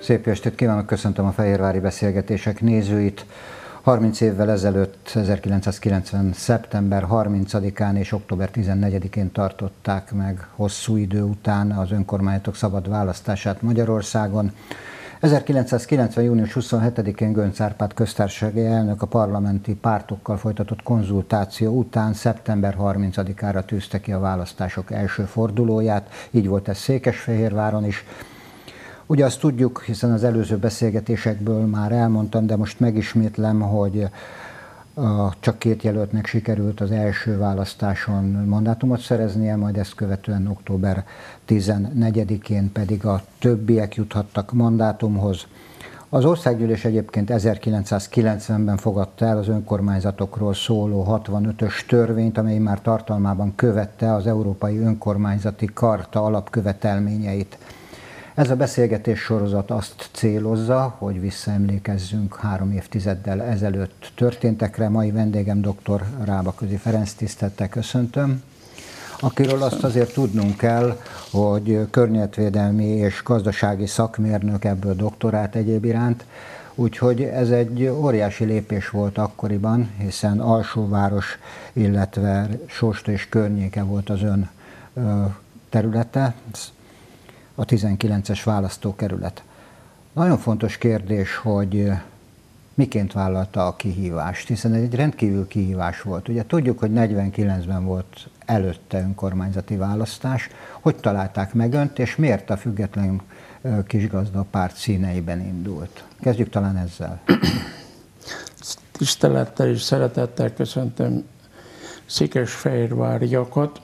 Szép estét kívánok, köszöntöm a Fehérvári Beszélgetések nézőit. 30 évvel ezelőtt, 1990. szeptember 30-án és október 14-én tartották meg hosszú idő után az önkormányzatok szabad választását Magyarországon. 1990. június 27-én Göncz Árpád köztársasági elnök a parlamenti pártokkal folytatott konzultáció után szeptember 30-ára tűzte ki a választások első fordulóját, így volt ez Székesfehérváron is. Ugye azt tudjuk, hiszen az előző beszélgetésekből már elmondtam, de most megismétlem, hogy csak két jelöltnek sikerült az első választáson mandátumot szereznie, majd ezt követően október 14-én pedig a többiek juthattak mandátumhoz. Az országgyűlés egyébként 1990-ben fogadta el az önkormányzatokról szóló 65-ös törvényt, amely már tartalmában követte az Európai Önkormányzati Karta alapkövetelményeit. Ez a beszélgetés sorozat azt célozza, hogy visszaemlékezzünk 3 évtizeddel ezelőtt történtekre. Mai vendégem dr. Rábaközi Ferenc, tisztelettel köszöntöm, akiről azt azért tudnunk kell, hogy környezetvédelmi és gazdasági szakmérnök, ebből doktorát egyéb iránt, úgyhogy ez egy óriási lépés volt akkoriban, hiszen Alsóváros, illetve Sósta és környéke volt az ön területe, a 19-es választókerület. Nagyon fontos kérdés, hogy miként vállalta a kihívást, hiszen ez egy rendkívül kihívás volt. Ugye tudjuk, hogy 49-ben volt előtte önkormányzati választás. Hogy találták meg önt, és miért a Független Kisgazdapárt színeiben indult? Kezdjük talán ezzel. Tisztelettel és szeretettel köszöntöm székesfehérváriakat.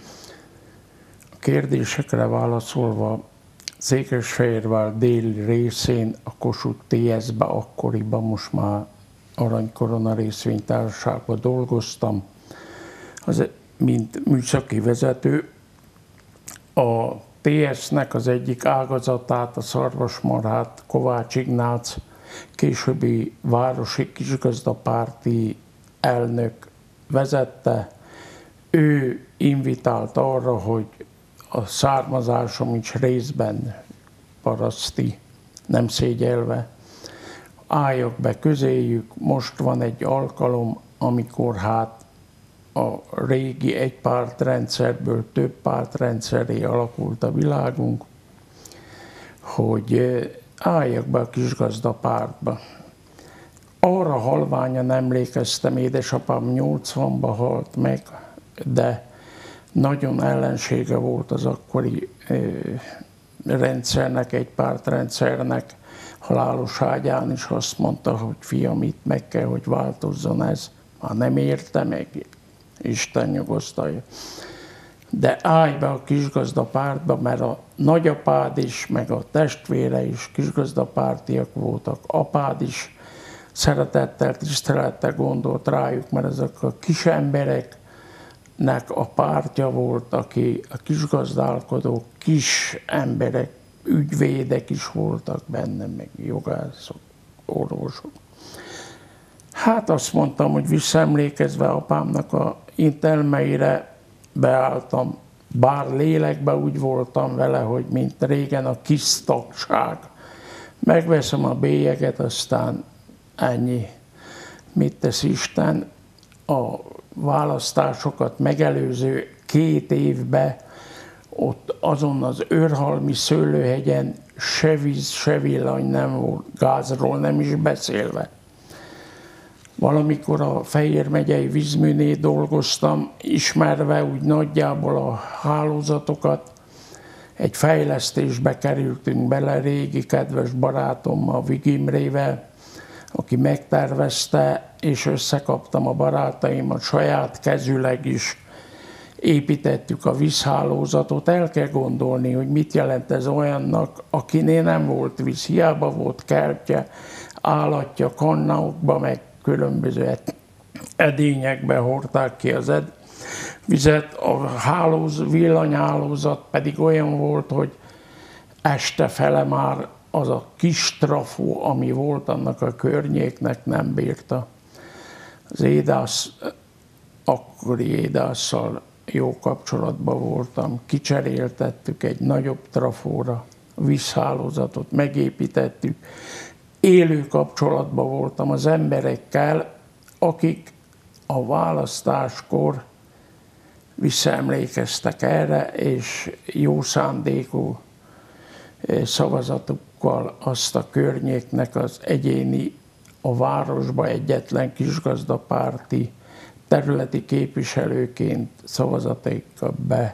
Kérdésekre válaszolva, Székesfehérvár déli részén a Kossuth TS-be akkoriban, most már Aranykorona részvénytársaságban dolgoztam, mint műszaki vezető. A TS-nek az egyik ágazatát, a szarvasmarhát Kovács Ignác, későbbi városi kisgazdapárti elnök vezette. Ő invitált arra, hogy a származásom is részben paraszti, nem szégyelve, álljak be közéjük. Most van egy alkalom, amikor hát a régi egypártrendszerből több pártrendszerré alakult a világunk, hogy álljak be a kisgazdapártba. Arra halványan emlékeztem, édesapám 80-ban halt meg, de nagyon ellensége volt az akkori rendszernek, egy pártrendszernek, halálos ágyán is azt mondta, hogy fiam, itt meg kell, hogy változzon ez. Már nem érte meg, Isten nyugosztalja. De állj be a kisgazdapártba, mert a nagyapád is, meg a testvére is kisgazdapártiak voltak, apád is szeretettel, tisztelettel gondolt rájuk, mert ezek a kis embereknek a pártja volt, aki a kisgazdálkodók, kis emberek, ügyvédek is voltak benne, meg jogászok, orvosok. Hát azt mondtam, hogy visszaemlékezve apámnak a intelmeire beálltam, bár lélekben úgy voltam vele, hogy mint régen a kis tagság. Megveszem a bélyeget, aztán ennyi. Mit tesz Isten? A választásokat megelőző 2 évben ott azon az Őrhalmi szőlőhegyen se víz, se villany nem volt, gázról nem is beszélve. Valamikor a Fejér megyei vízműnél dolgoztam, ismerve úgy nagyjából a hálózatokat, egy fejlesztésbe kerültünk bele régi kedves barátommal, Vig Imrével, aki megtervezte, és összekaptam a barátaimat, saját kezüleg is építettük a vízhálózatot. El kell gondolni, hogy mit jelent ez olyannak, akinél nem volt víz, hiába volt kertje, állatja, kannákba, meg különböző edényekbe hordták ki az vizet. A villanyhálózat pedig olyan volt, hogy este fele már az a kis trafó, ami volt annak a környéknek, nem bírta. Az akkori édásszal jó kapcsolatban voltam, kicseréltettük egy nagyobb trafóra, a vízhálózatot megépítettük. Élő kapcsolatban voltam az emberekkel, akik a választáskor visszaemlékeztek erre, és jó szándékú szavazatukkal azt a környéknek az egyéni, a városba egyetlen kisgazdapárti területi képviselőként szavazataikkal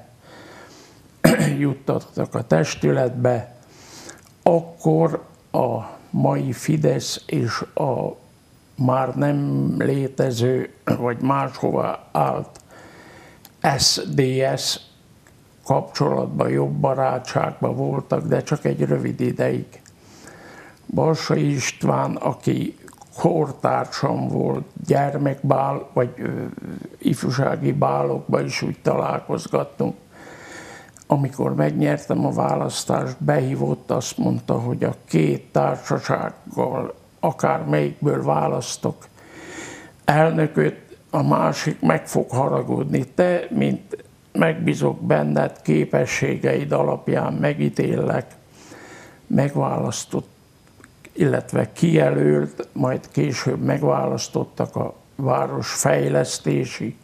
bejuttattak a testületbe, akkor a mai Fidesz és a már nem létező, vagy máshova állt SDS kapcsolatban, jobb barátságban voltak, de csak egy rövid ideig. Balsai István, aki kortársam volt, gyermekbál, vagy ifjúsági bálokban is úgy találkozgattunk. Amikor megnyertem a választást, behívott, azt mondta, hogy a két társasággal akármelyikből választok elnököt, a másik meg fog haragudni. Te, mint megbízok benned, képességeid alapján megítéllek, megválasztott, illetve kijelölt, majd később megválasztottak a Városfejlesztési,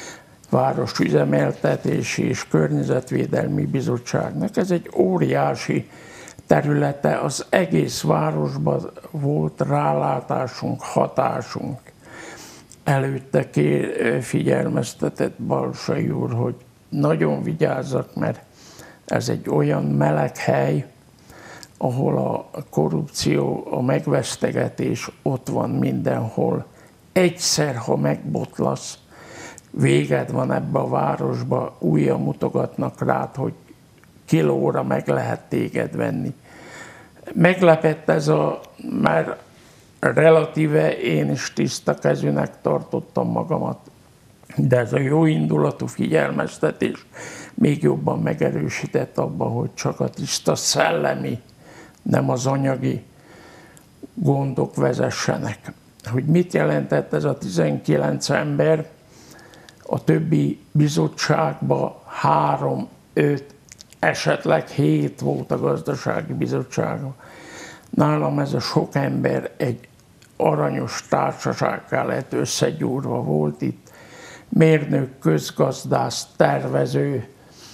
Városüzemeltetési és Környezetvédelmi Bizottságnak. Ez egy óriási területe, az egész városban volt rálátásunk, hatásunk. Előtte figyelmeztetett Balsai úr, hogy nagyon vigyázzak, mert ez egy olyan meleg hely, ahol a korrupció, a megvesztegetés ott van mindenhol. Egyszer, ha megbotlasz, véged van ebbe a városba, újra mutogatnak rád, hogy kilóra meg lehet téged venni. Meglepett ez mert relatíve én is tiszta kezűnek tartottam magamat, de ez a jó indulatú figyelmeztetés még jobban megerősített abban, hogy csak a tiszta szellemi, nem az anyagi gondok vezessenek. Hogy mit jelentett ez a 19 ember, a többi bizottságban 3, 5, esetleg 7 volt a gazdasági bizottságban. Nálam ez a sok ember egy aranyos társasággal lett összegyúrva, volt itt mérnök, közgazdász, tervező,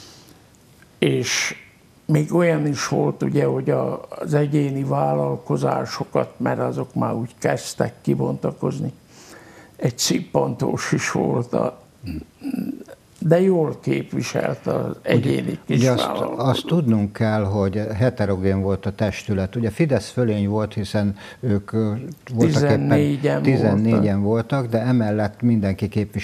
és még olyan is volt, ugye, hogy az egyéni vállalkozásokat, mert azok már úgy kezdtek kibontakozni, egy szippantós is volt, de jól képviselte az egyéni kisvállalkozót. Azt tudnunk kell, hogy heterogén volt a testület. Ugye Fidesz fölény volt, hiszen ők voltak 14-en voltak, de emellett mindenki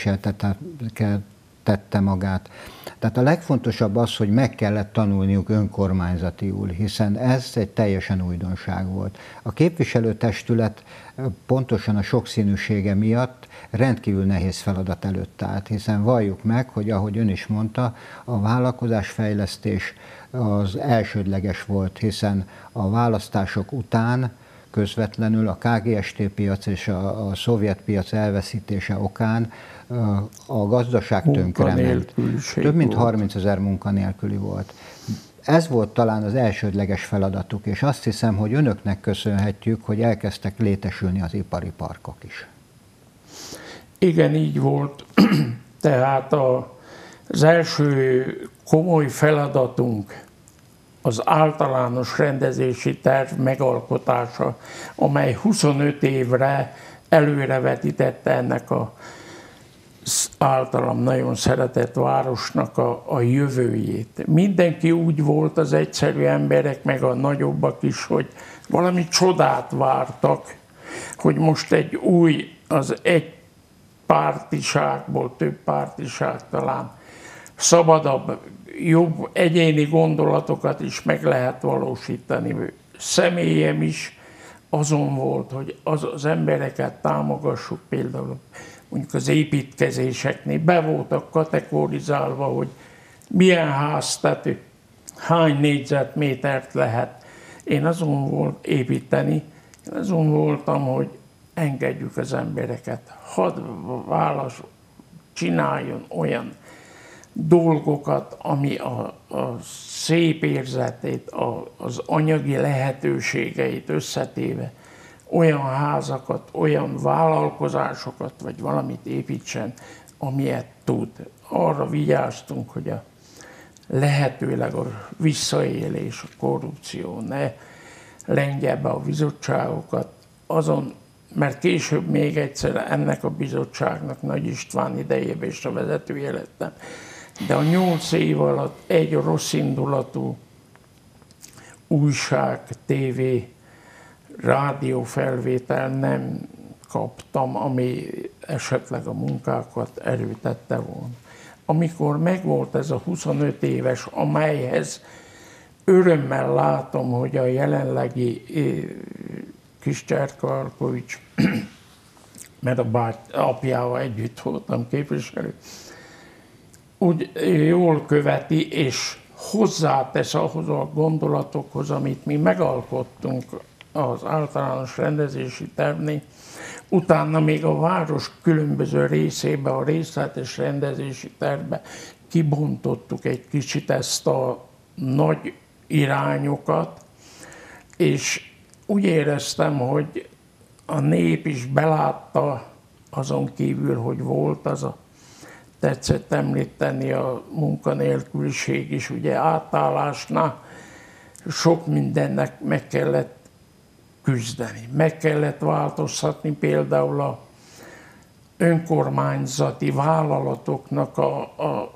képviseltette magát. Tehát a legfontosabb az, hogy meg kellett tanulniuk önkormányzatiul, hiszen ez egy teljesen újdonság volt. A képviselőtestület pontosan a sokszínűsége miatt rendkívül nehéz feladat előtt állt, hiszen valljuk meg, hogy ahogy ön is mondta, a vállalkozásfejlesztés az elsődleges volt, hiszen a választások után közvetlenül a KGST piac és a szovjet piac elveszítése okán a gazdaság tönkrement. Több mint 30 000 munkanélküli volt. Ez volt talán az elsődleges feladatuk, és azt hiszem, hogy önöknek köszönhetjük, hogy elkezdtek létesülni az ipari parkok is. Igen, így volt. Tehát az első komoly feladatunk az általános rendezési terv megalkotása, amely 25 évre előrevetítette ennek az általam nagyon szeretett városnak a jövőjét. Mindenki úgy volt, az egyszerű emberek, meg a nagyobbak is, hogy valami csodát vártak, hogy most egy új, az egy pártiságból, több pártiság talán szabadabb, jobb egyéni gondolatokat is meg lehet valósítani. Személyem is azon volt, hogy az embereket támogassuk, például mondjuk az építkezéseknél be voltak kategorizálva, hogy milyen háztető, hány négyzetmétert lehet. Én azon volt építeni, én azon voltam, hogy engedjük az embereket, hadd csináljon olyan dolgokat, ami a szép érzetét, az anyagi lehetőségeit összetéve olyan házakat, olyan vállalkozásokat, vagy valamit építsen, amilyet tud. Arra vigyáztunk, hogy lehetőleg a visszaélés, a korrupció ne lengje be a bizottságokat, mert később még egyszer ennek a bizottságnak Nagy István idejében is a vezetője lettem. De a 8 év alatt egy rosszindulatú újság, tévé, rádiófelvétel nem kaptam, ami esetleg a munkákat erőtette volna. Amikor megvolt ez a 25 éves, amelyhez örömmel látom, hogy a jelenlegi kis Cserkalkovics, mert apjával együtt voltam képviselő, úgy jól követi, és hozzátesz ahhoz a gondolatokhoz, amit mi megalkottunk az általános rendezési tervnél. Utána még a város különböző részébe, a részletes rendezési tervbe kibontottuk egy kicsit ezt a nagy irányokat, és úgy éreztem, hogy a nép is belátta, azon kívül, hogy volt az a tetszett említeni a munkanélküliség is, ugye átállásnál sok mindennek meg kellett küzdeni. Meg kellett változtatni például a önkormányzati vállalatoknak a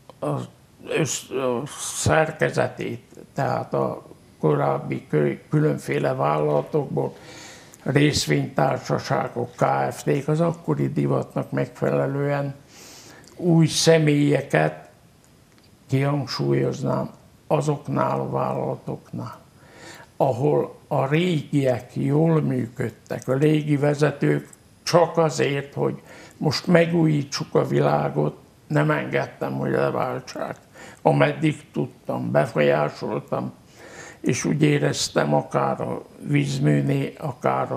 szerkezetét, tehát a korábbi különféle vállalatokból részvénytársaságok, Kft-k az akkori divatnak megfelelően új személyeket, kihangsúlyoznám, azoknál a vállalatoknál, ahol a régiek jól működtek, a régi vezetők csak azért, hogy most megújítsuk a világot, nem engedtem, hogy leváltsák. Ameddig tudtam, befolyásoltam, és úgy éreztem, akár a vízműnél, akár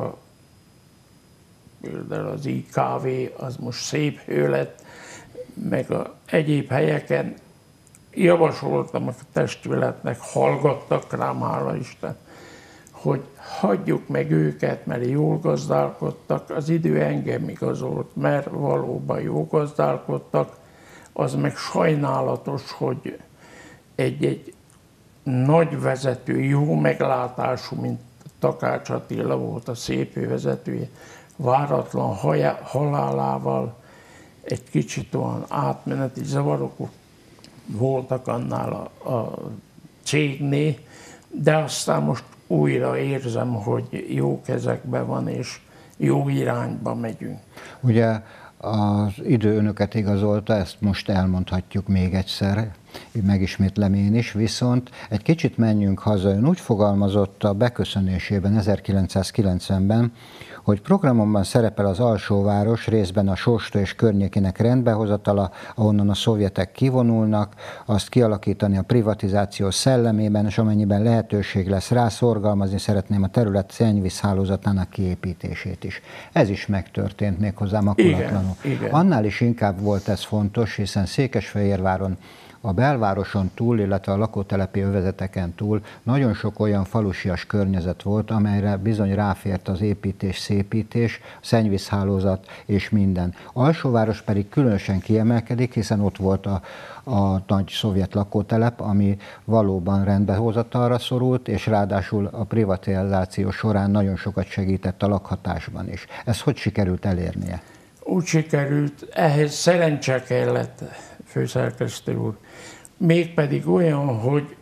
például az IKV, az most szép hő lett, meg egyéb helyeken javasoltam a testületnek, hallgattak rám, hála Isten, hogy hagyjuk meg őket, mert jól gazdálkodtak, az idő engem igazolt, mert valóban jól gazdálkodtak, az meg sajnálatos, hogy egy nagy vezető, jó meglátású, mint Takács Attila volt a szépő vezetője, váratlan halálával egy kicsit olyan átmeneti zavarok voltak annál a cégnél, de aztán most újra érzem, hogy jó kezekben van, és jó irányba megyünk. Ugye az idő önöket igazolta, ezt most elmondhatjuk még egyszer, megismétlem én is, viszont egy kicsit menjünk haza. Ön úgy fogalmazott a beköszönésében 1990-ben, hogy programomban szerepel az alsóváros, részben a Sóstó és környékének rendbehozatala, ahonnan a szovjetek kivonulnak, azt kialakítani a privatizáció szellemében, és amennyiben lehetőség lesz rá, szorgalmazni szeretném a terület szennyvízhálózatának kiépítését is. Ez is megtörtént méghozzá makulatlanul. Igen. Annál is inkább volt ez fontos, hiszen Székesfehérváron a belvároson túl, illetve a lakótelepi övezeteken túl nagyon sok olyan falusias környezet volt, amelyre bizony ráfért az építés, szépítés, szennyvízhálózat és minden. Alsóváros pedig különösen kiemelkedik, hiszen ott volt a nagy szovjet lakótelep, ami valóban rendbehozatalra szorult, és ráadásul a privatizáció során nagyon sokat segített a lakhatásban is. Ez hogy sikerült elérnie? Úgy sikerült, ehhez szerencse kellett, főszerkesztő úr. Mégpedig olyan, hogy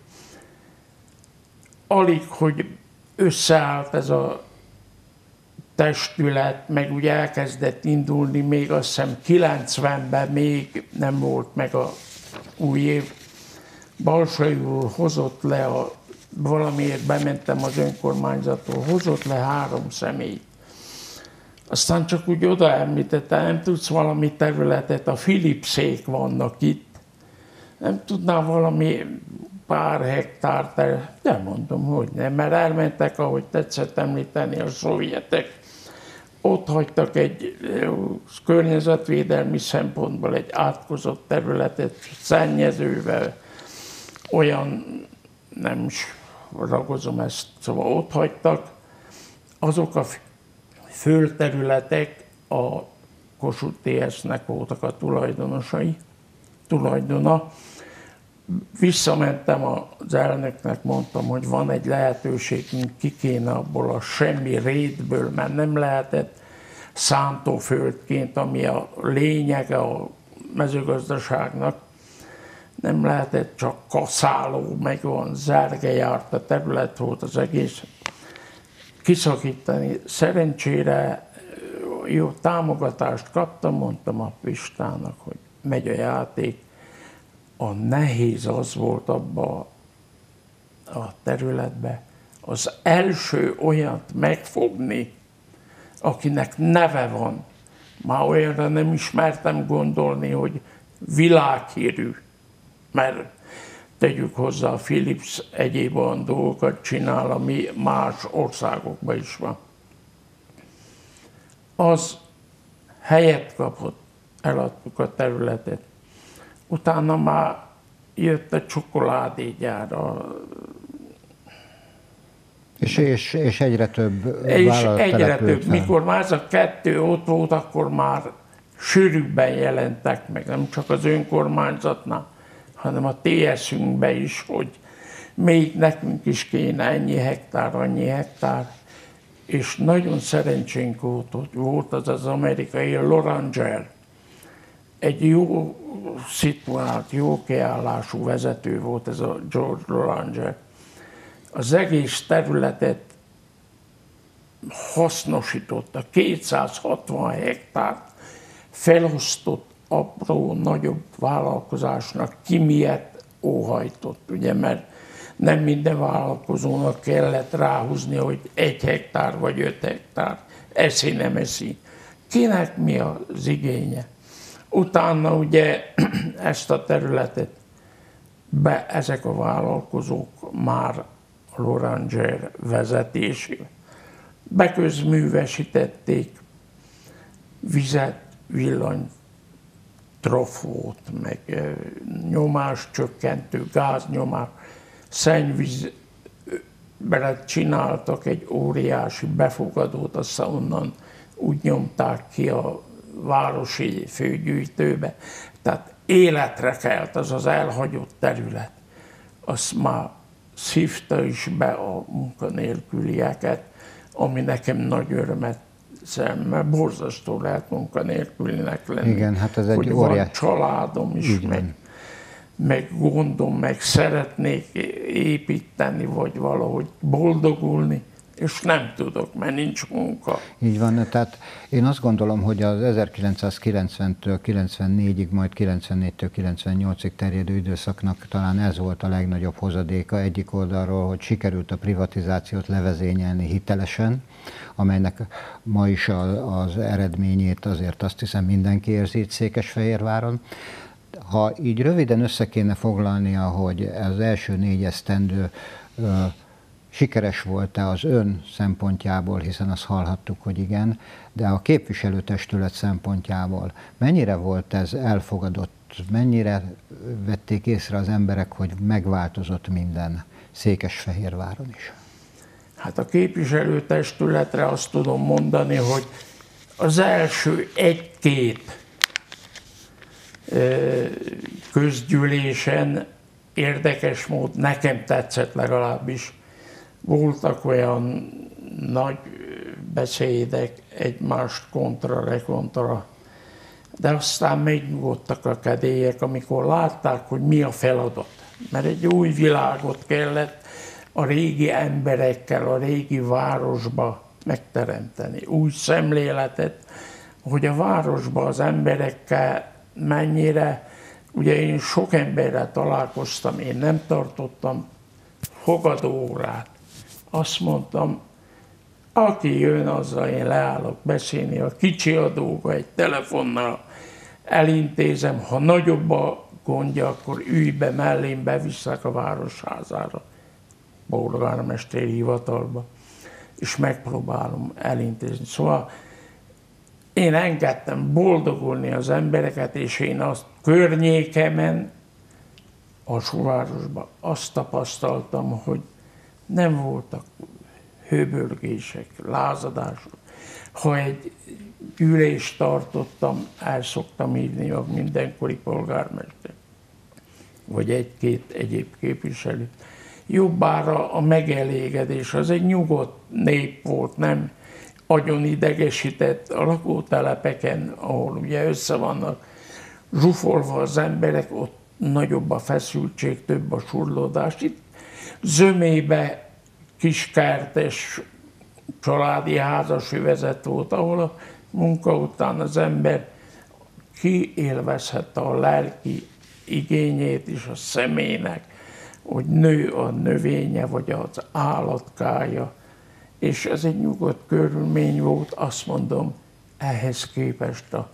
alig, hogy összeállt ez a testület, meg úgy elkezdett indulni, még azt hiszem 90-ben még nem volt meg a új év. Balsai úr hozott le, valamiért bementem az önkormányzattól, hozott le 3 személyt. Aztán csak úgy oda említette, nem tudsz valami területet, a Philipszék vannak itt, nem tudnál valami pár hektár terület, de mondom, hogy nem, mert elmentek, ahogy tetszett említeni, a szovjetek ott hagytak egy környezetvédelmi szempontból egy átkozott területet szennyezővel, olyan, nem is ragozom ezt, szóval ott hagytak. Azok a földterületek a Kossuth TS-nek voltak a tulajdona. Visszamentem az elnöknek, mondtam, hogy van egy lehetőségünk, ki kéne abból a semmi rétből, mert nem lehetett szántóföldként, ami a lényege a mezőgazdaságnak, nem lehetett csak kaszáló, meg olyan zergejárta terület volt az egész, kiszakítani. Szerencsére jó támogatást kaptam, mondtam a Pistának, hogy megy a játék. A nehéz az volt abba a területbe, az első olyat megfogni, akinek neve van. Már olyanra nem ismertem gondolni, hogy világhírű, mert tegyük hozzá, a Philips egyéb olyan dolgokat csinál, ami más országokban is van. Az helyet kapott, eladtuk a területet. Utána már jött a csokoládégyár. És egyre több vállalat egyre több. Mikor már ez a kettő ott volt, akkor már sűrűbben jelentek meg, nem csak az önkormányzatnál, hanem a TS-ünkbe is, hogy még nekünk is kéne ennyi hektár, és nagyon szerencsénk volt, hogy volt az amerikai Loranger, egy jó szituált, jó kiállású vezető volt ez a George Loranger. Az egész területet hasznosította, 260 hektárt felosztott apró, nagyobb vállalkozásnak, ki miért óhajtott, ugye, mert nem minden vállalkozónak kellett ráhúzni, hogy 1 hektár vagy 5 hektár, eszi, nem eszi. Kinek mi az igénye? Utána ugye ezt a területet ezek a vállalkozók már Loranger vezetésével beközművesítették, vizet, villany, trafót, meg nyomáscsökkentő, gáznyomás, szennyvíz, csináltak egy óriási befogadót, aztán onnan úgy nyomták ki a városi főgyűjtőbe. Tehát életre kelt az az elhagyott terület. Azt már szívta is be a munkanélkülieket, ami nekem nagy örömet szem, mert borzasztó lehet munkanélkülinek lenni. Igen, hát ez hogy egy van családom is, meg gondom, meg szeretnék építeni, vagy valahogy boldogulni, és nem tudok, mert nincs munka. Így van, tehát én azt gondolom, hogy az 1990-től 94-ig, majd 94-től 98-ig terjedő időszaknak talán ez volt a legnagyobb hozadéka egyik oldalról, hogy sikerült a privatizációt levezényelni hitelesen, amelynek ma is az eredményét azért azt hiszem mindenki érzi itt Székesfehérváron. Ha így röviden össze kéne foglalnia, hogy az első 4 esztendő sikeres volt-e az ön szempontjából, hiszen azt hallhattuk, hogy igen, de a képviselőtestület szempontjából mennyire volt ez elfogadott, mennyire vették észre az emberek, hogy megváltozott minden Székesfehérváron is? Hát a képviselőtestületre azt tudom mondani, hogy az első 1-2 közgyűlésen érdekes mód, nekem tetszett legalábbis, voltak olyan nagy beszédek egymást kontra, de aztán megnyugodtak a kedélyek, amikor látták, hogy mi a feladat. Mert egy új világot kellett a régi emberekkel, a régi városba megteremteni. Új szemléletet, hogy a városba az emberekkel mennyire, ugye én sok emberrel találkoztam, én nem tartottam fogadóórát. Azt mondtam, aki jön, azzal én leállok beszélni, a kicsi a dolga, egy telefonnal elintézem, ha nagyobb a gondja, akkor ülj be mellém, bevisszek a városházára, polgármesteri hivatalba, és megpróbálom elintézni. Szóval én engedtem boldogulni az embereket, és én azt környékemen, Alsóvárosban azt tapasztaltam, hogy nem voltak hőbörgések, lázadások. Ha egy gyűlést tartottam, el szoktam hívni a mindenkori polgármester, vagy egy-két egyéb képviselő. Jobbára a megelégedés, az egy nyugodt nép volt, nem agyon idegesített a lakótelepeken, ahol ugye össze vannak zsúfolva az emberek, ott nagyobb a feszültség, több a surlódás. Itt zömébe kiskertes családi házasövezet volt, ahol a munka után az ember kiélvezhette a lelki igényét is a személynek, hogy nő a növénye, vagy az állatkája, és ez egy nyugodt körülmény volt, azt mondom, ehhez képest a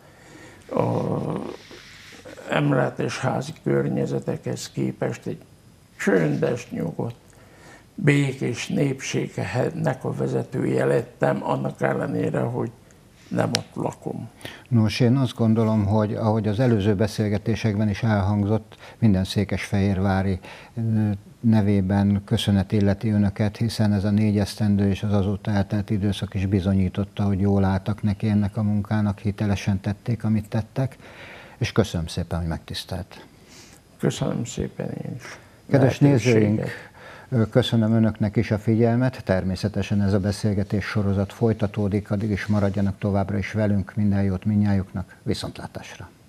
emeletes házi környezetekhez képest egy csöndes, nyugodt, békés népségnek a vezetője lettem, annak ellenére, hogy nem ott lakom. Nos, én azt gondolom, hogy ahogy az előző beszélgetésekben is elhangzott, minden székesfehérvári nevében köszönet illeti önöket, hiszen ez a 4 esztendő és az azóta eltelt időszak is bizonyította, hogy jól álltak neki ennek a munkának, hitelesen tették, amit tettek, és köszönöm szépen, hogy megtisztelt. Köszönöm szépen én is. Kedves nézőink, köszönöm önöknek is a figyelmet, természetesen ez a beszélgetés sorozat folytatódik, addig is maradjanak továbbra is velünk, minden jót mindnyájuknak, viszontlátásra!